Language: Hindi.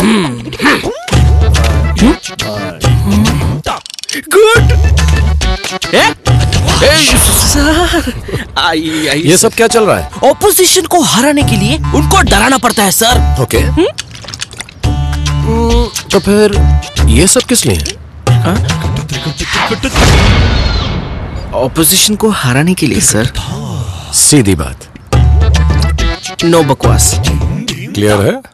गुड। सर आइए। ये सब क्या चल रहा है? ऑपोजिशन को हराने के लिए उनको डराना पड़ता है सर। ओके। तो फिर ये सब किस लिए है? ऑपोजिशन को हराने के लिए सर। सीधी बात। नो बकवास। क्लियर है?